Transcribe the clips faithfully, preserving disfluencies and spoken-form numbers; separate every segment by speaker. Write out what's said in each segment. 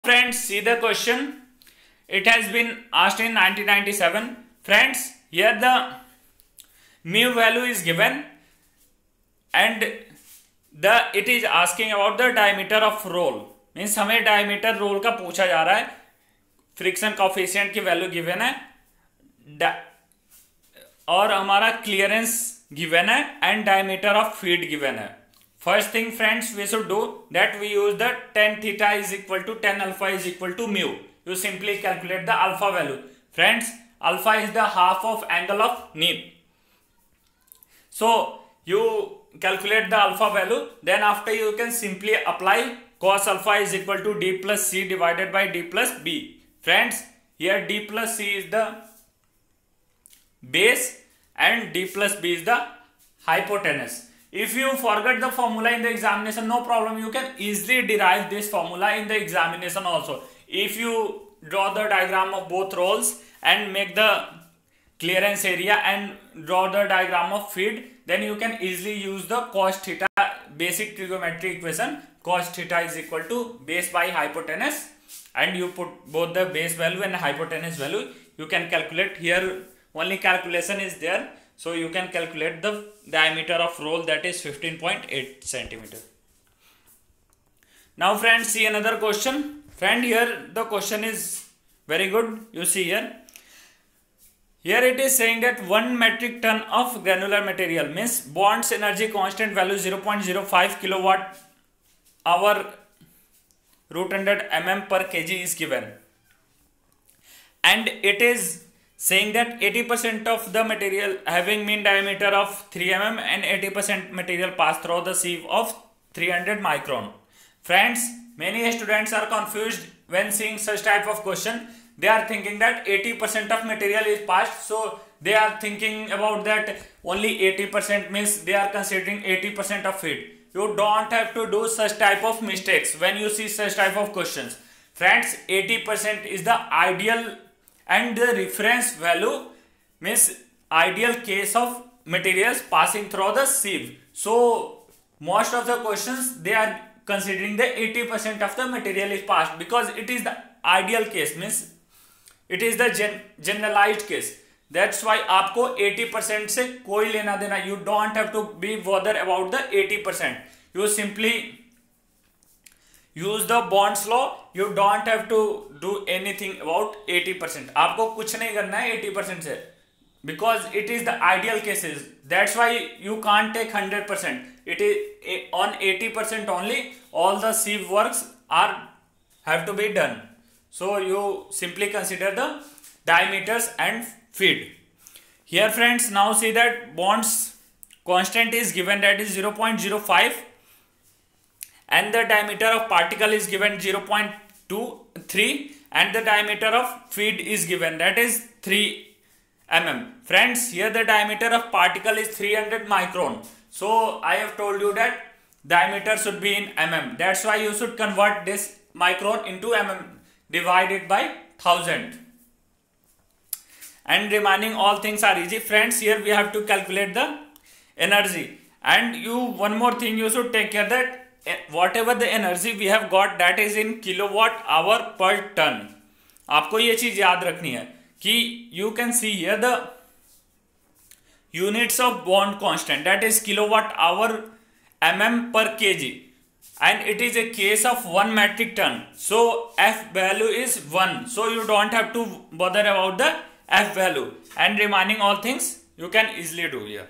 Speaker 1: Friends, see the question. It has been asked in nineteen ninety-seven. Friends, here the mu value is given and the it is asking about the diameter of roll. Means हमें diameter roll का पूछा जा रहा है. Friction coefficient की value given है और हमारा क्लियरेंस गिवन है and diameter of feed given है. First thing, friends, we should do that we use the tan theta is equal to tan alpha is equal to mu. You simply calculate the alpha value. Friends, alpha is the half of angle of knee. So you calculate the alpha value. Then after you can simply apply cos alpha is equal to d plus c divided by d plus b. Friends, here d plus c is the base and d plus b is the hypotenuse. If you forget the formula in the examination, no problem. You can easily derive this formula in the examination also. If you draw the diagram of both rolls and make the clearance area and draw the diagram of feed, then you can easily use the cos theta basic trigonometry equation. Cos theta is equal to base by hypotenuse, and you put both the base value and hypotenuse value. You can calculate here. Only calculation is there. So you can calculate the diameter of roll, that is fifteen point eight centimeter. Now friends, see another question. Friend, here the question is very good. You see here. Here it is saying that one metric ton of granular material means Bond's energy constant value zero point zero five kilowatt hour root hundred mm per kg is given. And it is saying that eighty percent of the material having mean diameter of three millimeters and eighty percent material pass through the sieve of three hundred micron. Friends, many students are confused when seeing such type of question. They are thinking that eighty percent of material is passed, so they are thinking about that only eighty percent means they are considering eighty percent of feed. You don't have to do such type of mistakes when you see such type of questions. Friends, eighty percent is the ideal and the reference value, means ideal case of materials passing through the sieve. So most of the questions they are considering the eighty percent of the material is passed because it is the ideal case, means it is the gen generalized case. That's why आपको eighty percent से कोई लेना देना. You don't have to be bothered about the eighty percent. You simply use the Bond's law. You don't have to do anything about eighty percent. आपको कुछ नहीं करना है eighty percent से, because it is the ideal cases. That's why you can't take one hundred percent. It is on eighty percent only. All the sieve works are have to be done. So you simply consider the diameters and feed. Here friends, now see that Bond's constant is given, that is zero point zero five. And the diameter of particle is given zero point two three and the diameter of feed is given, that is three millimeters. Friends, here the diameter of particle is three hundred micron. So I have told you that diameter should be in mm. That's why you should convert this micron into mm divided by one thousand. And remaining all things are easy. Friends, here we have to calculate the energy. And you one more thing you should take care that whatever the energy we have got, that is in kilowatt hour per ton. आपको ये चीज याद रखनी है कि you can see here the units of Bond constant, that is kilowatt hour mm per kg, and it is a case of one metric ton. So F value is one. So you don't have to bother about the F value, and remaining all things you can easily do here.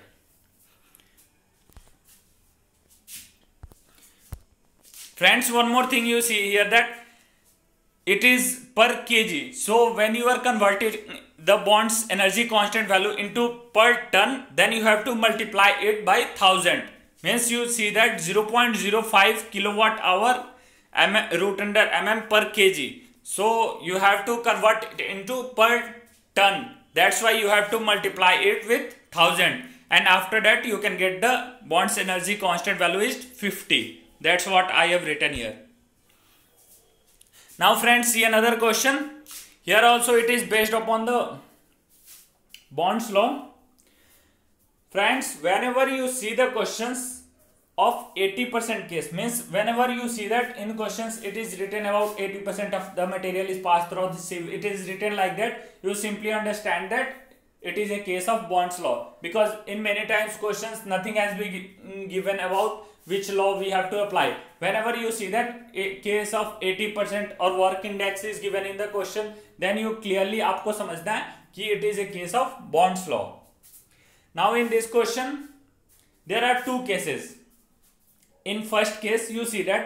Speaker 1: Friends, one more thing you see here that it is per kg. So when you are converting the Bond's energy constant value into per ton, then you have to multiply it by one thousand. Means you see that zero point zero five kilowatt hour mm, root under mm per kg. So you have to convert it into per ton. That's why you have to multiply it with one thousand. And after that you can get the Bond's energy constant value is fifty. That's what I have written here. Now friends, see another question. Here also it is based upon the Bond's law. Friends, whenever you see the questions of eighty percent case, means whenever you see that in questions it is written about eighty percent of the material is passed through the sieve, it is written like that, you simply understand that it is a case of Bond's law, because in many times questions nothing has been given about which law we have to apply. Whenever you see that a case of eighty percent or work index is given in the question, then you clearly आपको समझना है कि it is a case of Bond's law. Now in this question there are two cases. In first case you see that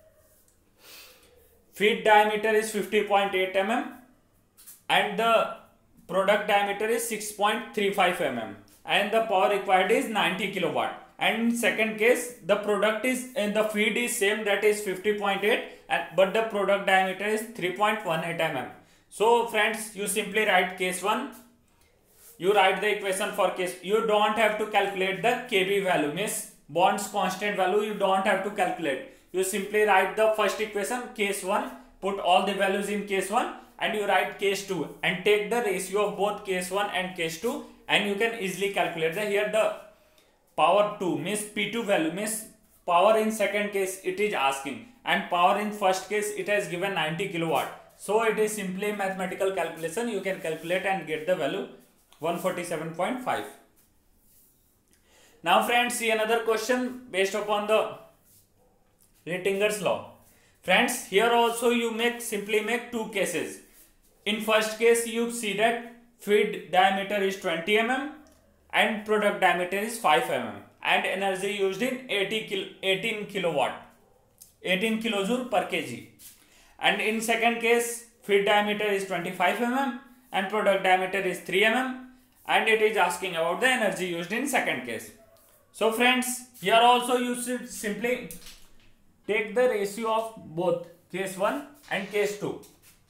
Speaker 1: feed diameter is fifty point eight millimeters and the product diameter is six point three five millimeters and the power required is ninety kilowatt. And in second case the product is and the feed is same, that is fifty point eight, and but the product diameter is three point one eight millimeters. So friends, you simply write case one, you write the equation for case, you don't have to calculate the K B value, means Bond's constant value, you don't have to calculate. You simply write the first equation case one, put all the values in case one, and you write case two and take the ratio of both case one and case two, and you can easily calculate the here the power two, means P two value, means power in second case it is asking, and power in first case it has given ninety kilowatt. So it is simply mathematical calculation, you can calculate and get the value one forty-seven point five. Now friends, see another question based upon the Rittinger's law. Friends, here also you make simply make two cases. In first case you see that feed diameter is twenty millimeters and product diameter is five millimeters and energy used in eighteen kilowatt, eighteen kilojoule per kg. And in second case feed diameter is twenty-five millimeters and product diameter is three millimeters and it is asking about the energy used in second case. So friends, here also you should simply take the ratio of both case one and case two.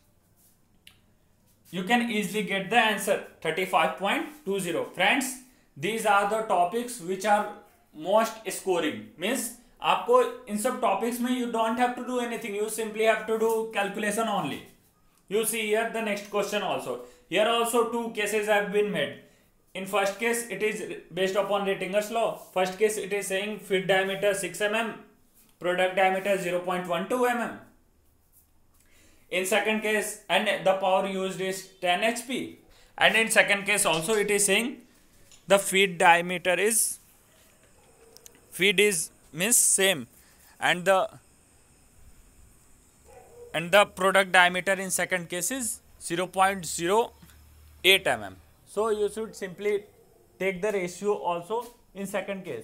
Speaker 1: You can easily get the answer thirty-five point two zero. Friends, these are the topics which are most scoring, means आपको इन सब topics में you don't have to do anything, you simply have to do calculation only. You see here the next question also. Here also two cases have been made. In first case it is based upon Rittinger's law. First case it is saying feed diameter six millimeters, product diameter zero point one two millimeters. In second case, and the power used is ten H P. And in second case also it is saying the feed diameter is feed is means same and the and the product diameter in second case is zero point zero eight millimeters. So you should simply take the ratio also in second case,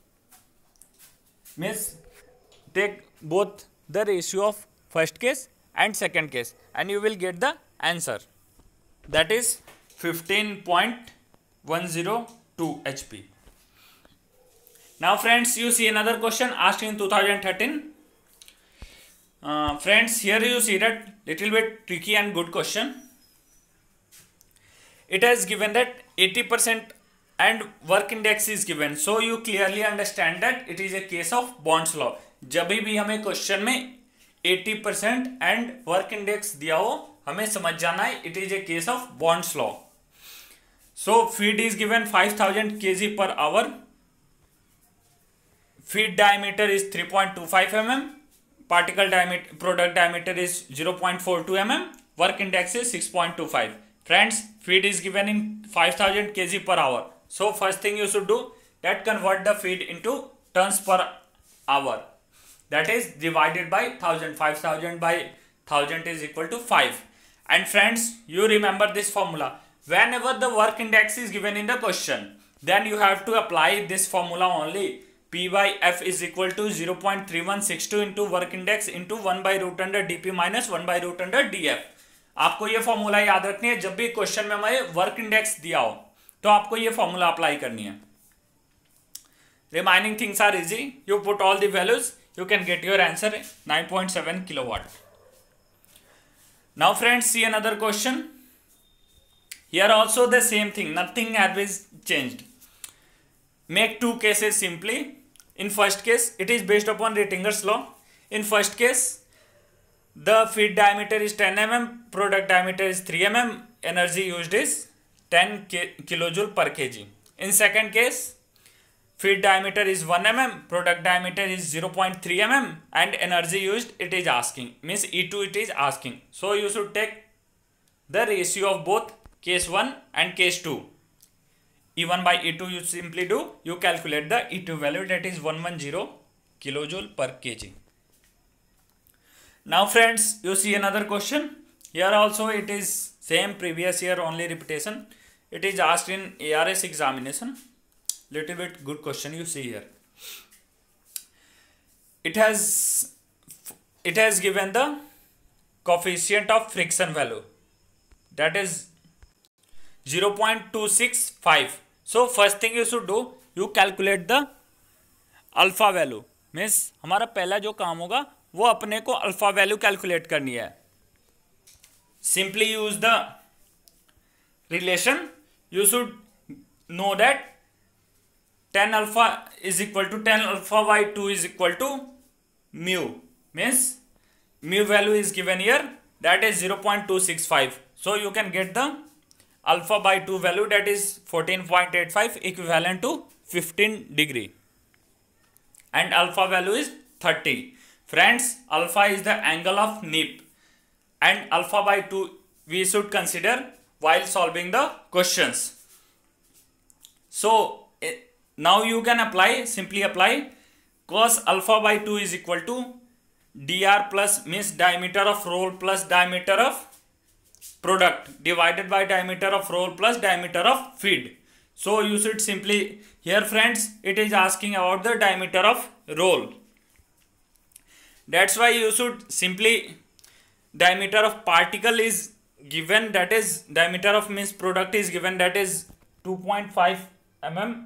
Speaker 1: means take both the ratio of first case and second case and you will get the answer, that is fifteen point one zero two H P. Now friends, you see another question asked in two thousand thirteen. Uh, friends, here you see that little bit tricky and good question. It has given that eighty percent and work index is given, so you clearly understand that it is a case of Bond's law. जब भी हमें question में eighty percent and work index दिया हो, हमें समझ जाना है it is a case of Bond's law. So feed is given five thousand kilograms per hour. Feed diameter is three point two five millimeters. Particle diameter, product diameter is zero point four two millimeters. Work index is six point two five. Friends, feed is given in five thousand kilograms per hour. So first thing you should do, that convert the feed into tons per hour. That is divided by one thousand. five thousand by one thousand is equal to five. And friends, you remember this formula. Whenever the work index is given in the question, then you have to apply this formula only. P by F is equal to zero point three one six two into work index into one by root under dp minus one by root under df. आपको ये formula याद रखनी है, जब भी question में हमें work index दिया हो तो आपको ये फॉर्मूला अप्लाई करनी है. Remaining things are easy, you put all the values, you can get your answer nine point seven kilowatt. Now friends, see another question. Here also the same thing, nothing has been changed. Make two cases simply. In first case, it is based upon Rittinger's law. In first case, the feed diameter is ten millimeters, product diameter is three millimeters, energy used is ten kilojoule per kg. In second case, feed diameter is one millimeter, product diameter is zero point three millimeter, and energy used it is asking, means E two it is asking. So you should take the ratio of both case one and case two. E one by E two you simply do, you calculate the E two value, that is one hundred ten kilojoule per kg. Now friends, you see another question. Here also it is same previous year, only repetition. It is asked in A R S examination. Little bit good question you see here. It has it has given the coefficient of friction value, that is zero point two six five. So first thing you should do, you calculate the alpha value. Means हमारा पहला जो काम होगा वो अपने को alpha value calculate करनी है. Simply use the relation. You should know that tan alpha is equal to tan alpha by two is equal to mu. Means mu value is given here, that is zero point two six five. So you can get the alpha by two value, that is fourteen point eight five, equivalent to fifteen degree. And alpha value is thirty. Friends, alpha is the angle of N I P. And alpha by two we should consider while solving the questions. So now you can apply, simply apply cos alpha by two is equal to dr plus, means diameter of roll plus diameter of product, divided by diameter of roll plus diameter of feed. So you should simply, here friends it is asking about the diameter of roll. That's why you should simply, diameter of particle is given, that is diameter of means product is given, that is two point five millimeters.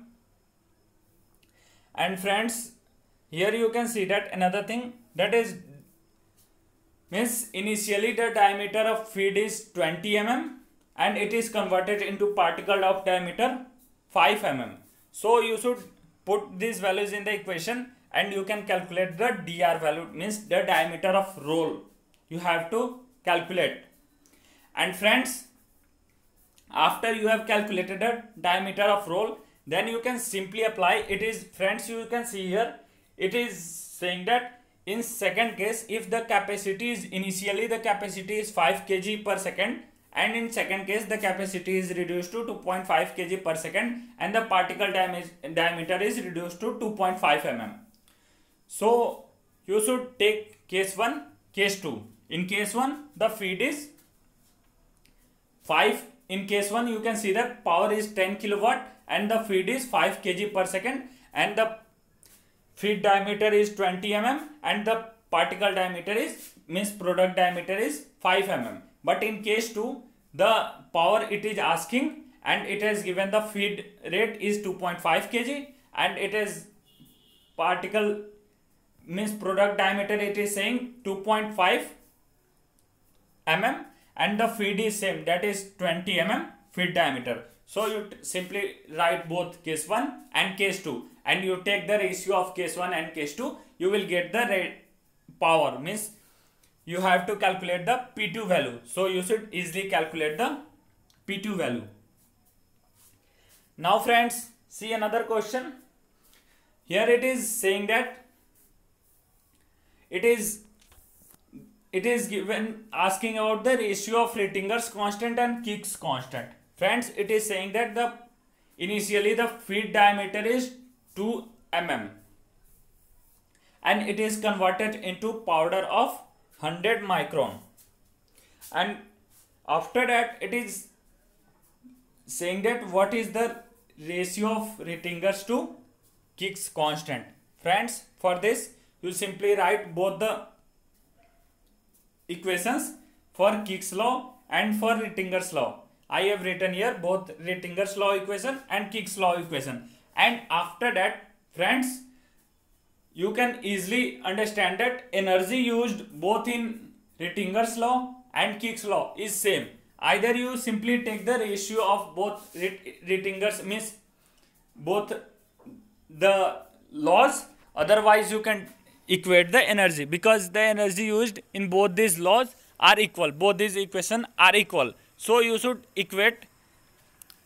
Speaker 1: And friends, here you can see that another thing, that is means initially the diameter of feed is twenty millimeters and it is converted into particle of diameter five millimeters. So you should put these values in the equation and you can calculate the dr value, means the diameter of roll you have to calculate. And friends, after you have calculated the diameter of roll, then you can simply apply. It is, friends, you can see here it is saying that in second case, if the capacity is initially the capacity is five kilograms per second, and in second case the capacity is reduced to two point five kilograms per second and the particle diameter is reduced to two point five millimeters. So you should take case one, case two. In case one the feed is five. In case one you can see that power is ten kilowatt and the feed is five kilograms per second and the feed diameter is twenty millimeters and the particle diameter is, means product diameter is five millimeters. But in case two the power it is asking and it has given the feed rate is two point five kilograms and it is particle, means product diameter it is saying two point five millimeters and the feed is same, that is twenty millimeters feed diameter. So you simply write both case one and case two and you take the ratio of case one and case two, you will get the rate power, means you have to calculate the P two value. So you should easily calculate the P two value. Now friends, see another question. Here it is saying that it is it is given asking about the ratio of Rittinger's constant and Kick's constant. Friends, it is saying that the initially the feed diameter is two millimeters and it is converted into powder of one hundred micron, and after that it is saying that what is the ratio of Rittinger's to Kick's constant. Friends, for this you simply write both the equations for Kick's law and for Rittinger's law. I have written here both Rittinger's law equation and Kick's law equation, and after that friends you can easily understand that energy used both in Rittinger's law and Kick's law is same. Either you simply take the ratio of both Rittinger's, means both the laws, otherwise you can equate the energy, because the energy used in both these laws are equal, both these equations are equal. So you should equate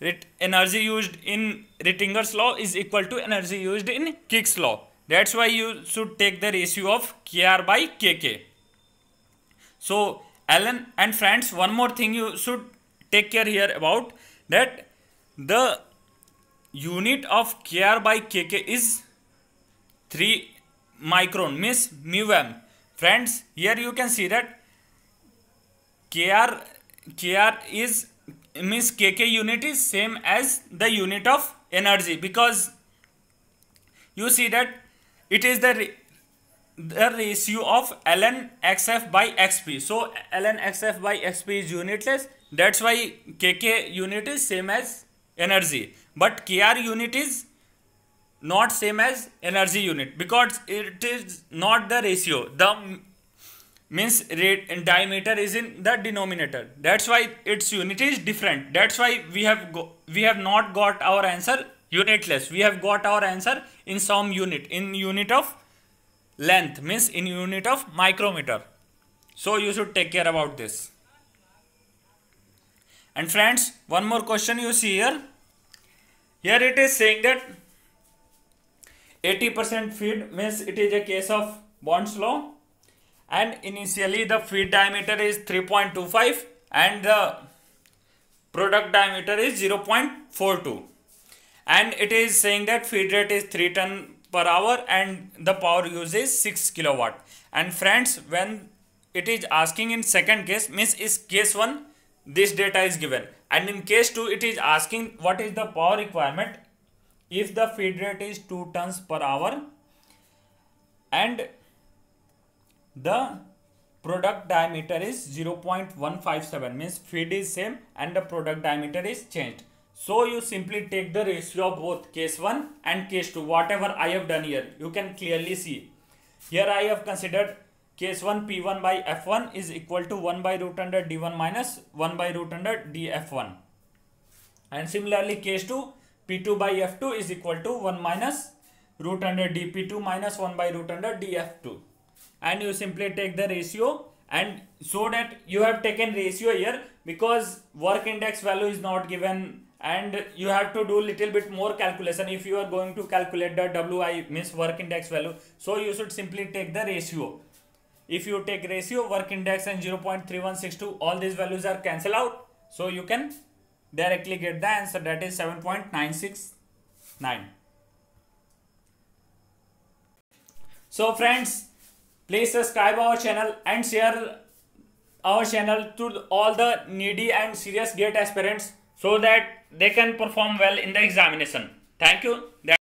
Speaker 1: energy used in Rittinger's law is equal to energy used in Kick's law. That's why you should take the ratio of K R by K K. So Ln, and friends, one more thing you should take care here about, that the unit of K R by K K is three micron, means mu m. Friends, here you can see that K R K R is means K K unit is same as the unit of energy, because you see that it is the the ratio of ln xf by xp. So ln xf by xp is unitless. That's why K K unit is same as energy, but K R unit is not same as energy unit, because it is not the ratio. The means rate diameter is in the denominator. That's why its unit is different. That's why we have go, we have not got our answer unitless. We have got our answer in some unit, in unit of length, means in unit of micrometer. So you should take care about this. And friends, one more question you see here. Here it is saying that eighty percent feed, means it is a case of Bond's law, and initially the feed diameter is three point two five and the product diameter is zero point four two, and it is saying that feed rate is three ton per hour and the power use is six kilowatt. And friends, when it is asking in second case, means is case one, this data is given, and in case two it is asking what is the power requirement if the feed rate is two tons per hour and the product diameter is zero point one five seven, means feed is same and the product diameter is changed. So you simply take the ratio of both case one and case two, whatever I have done here. You can clearly see here I have considered case one P one by F one is equal to one by root under D one minus one by root under D F one, and similarly case two P two by F two is equal to one minus root under D P two minus one by root under D F two, and you simply take the ratio. And so that you have taken ratio here because work index value is not given, and you have to do little bit more calculation if you are going to calculate the W I, means work index value. So you should simply take the ratio. If you take ratio, work index and zero point three one six two, all these values are cancelled out. So you can directly get the answer, that is seven point nine six nine. So friends, please subscribe our channel and share our channel to all the needy and serious GATE aspirants so that they can perform well in the examination. Thank you.